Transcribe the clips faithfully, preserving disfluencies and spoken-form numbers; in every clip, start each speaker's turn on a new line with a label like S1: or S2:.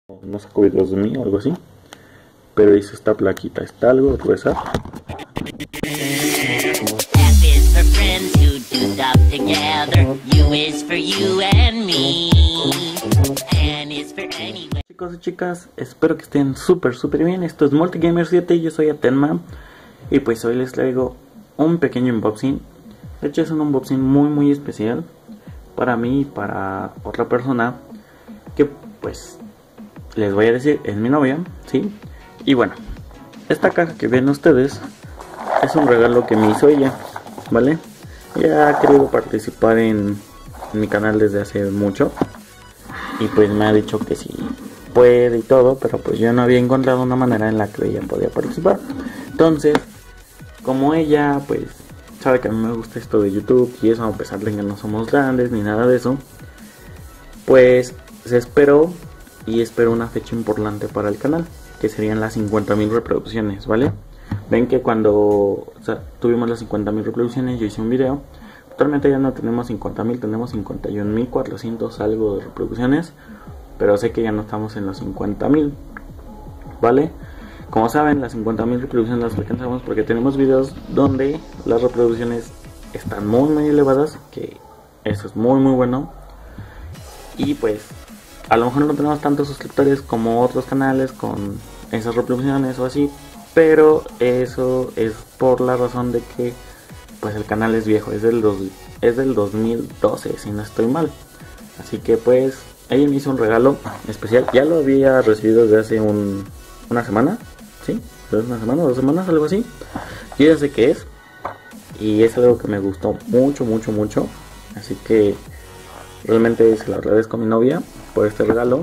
S1: No saco videos de mí o algo así, pero dice esta plaquita, está algo gruesa. Chicos y chicas, espero que estén súper súper bien. Esto es Multigamer siete y yo soy Atenma. Y pues hoy les traigo un pequeño unboxing. De hecho es un unboxing muy muy especial para mí y para otra persona que pues les voy a decir es mi novia, ¿sí? Y bueno, esta caja que ven ustedes es un regalo que me hizo ella, ¿vale? Ella ha querido participar en, en mi canal desde hace mucho y pues me ha dicho que sí puede y todo, pero pues yo no había encontrado una manera en la que ella podía participar. Entonces, como ella pues sabe que a mí me gusta esto de YouTube y eso, a pesar de que no somos grandes ni nada de eso, pues se esperó y espero una fecha importante para el canal, que serían las cincuenta mil reproducciones, ¿vale? Ven que cuando o sea, tuvimos las cincuenta mil reproducciones yo hice un video. Actualmente ya no tenemos cincuenta mil, tenemos cincuenta y un mil cuatrocientos algo de reproducciones, pero sé que ya no estamos en los cincuenta mil, ¿vale? Como saben, las cincuenta mil reproducciones las alcanzamos porque tenemos videos donde las reproducciones están muy muy elevadas, que eso es muy muy bueno. Y pues a lo mejor no tenemos tantos suscriptores como otros canales con esas reproducciones o así, pero eso es por la razón de que pues el canal es viejo, es del, dos, es del dos mil doce si no estoy mal. Así que pues ella me hizo un regalo especial, ya lo había recibido desde hace un, una semana, ¿sí? Una semana, dos semanas, algo así. Yo ya sé qué es y es algo que me gustó mucho, mucho, mucho. Así que realmente se lo agradezco a mi novia por este regalo.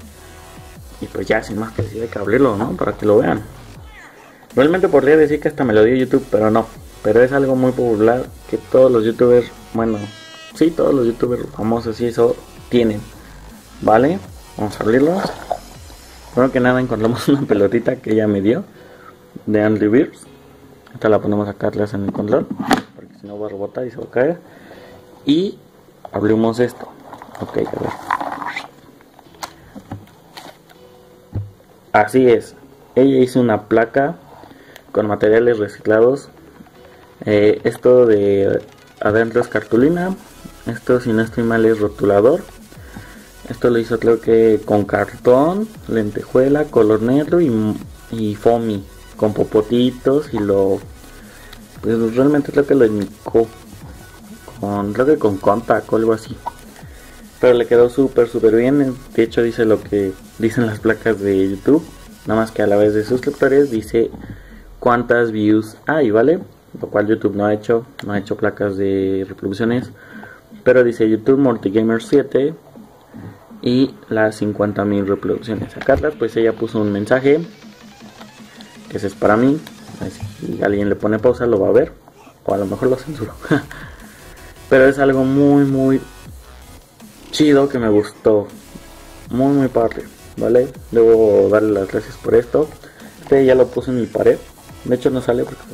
S1: Y pues ya, sin más que decir, hay que abrirlo, ¿no? Para que lo vean. Realmente podría decir que hasta me lo dio YouTube, pero no. Pero es algo muy popular que todos los youtubers, bueno, sí, todos los youtubers famosos y eso tienen, ¿vale? Vamos a abrirlo. Primero que nada encontramos una pelotita que ella me dio de Angry Birds. Esta la ponemos acá atrás en el control, porque si no va a rebotar y se va a caer. Y abrimos esto. Ok, a ver. Así es. Ella hizo una placa con materiales reciclados. Eh, esto de adentro es cartulina. Esto, si no estoy mal, es rotulador. Esto lo hizo creo que con cartón, lentejuela, color negro y, y foamy, con popotitos y lo... Pues realmente creo que lo imitó con, creo que con contact o algo así. Pero le quedó súper súper bien. De hecho dice lo que dicen las placas de YouTube, nada más que a la vez de suscriptores dice cuántas views hay, ¿vale? Lo cual YouTube no ha hecho, no ha hecho placas de reproducciones, pero dice YouTube Multigamer siete y las cincuenta mil reproducciones. Acá atrás pues ella puso un mensaje que ese es para mí. Si alguien le pone pausa lo va a ver, o a lo mejor lo censuro. Pero es algo muy muy chido que me gustó, muy muy padre, ¿vale? Debo darle las gracias por esto. Este ya lo puse en mi pared, de hecho no sale porque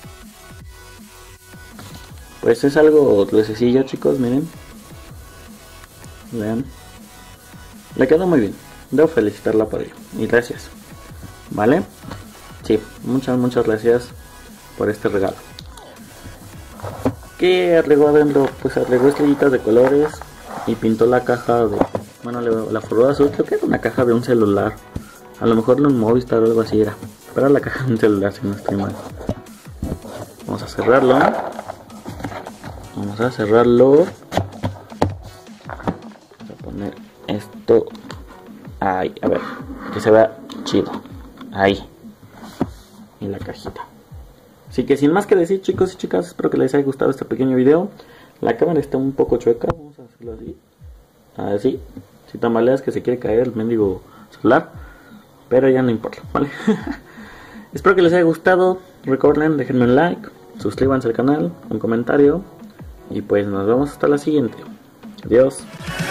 S1: pues es algo sencillo, chicos, miren, vean, le quedó muy bien, debo felicitarla por ello y gracias, ¿vale? Sí, muchas muchas gracias por este regalo. ¿Qué arregló adentro? Pues arregló estrellitas de colores y pintó la caja de, bueno, la forró de azul. Creo que era una caja de un celular, a lo mejor de un Movistar o algo así era, pero la caja de un celular si no estoy mal. Vamos a cerrarlo, vamos a cerrarlo, voy a poner esto ahí, a ver, que se vea chido, ahí, y la cajita. Así que sin más que decir, chicos y chicas, espero que les haya gustado este pequeño video. La cámara está un poco chueca, vamos a hacerlo así, así, si tambaleas que se quiere caer el mendigo celular, pero ya no importa, ¿vale? Espero que les haya gustado, recuerden, déjenme un like, suscríbanse al canal, un comentario, y pues nos vemos hasta la siguiente. Adiós.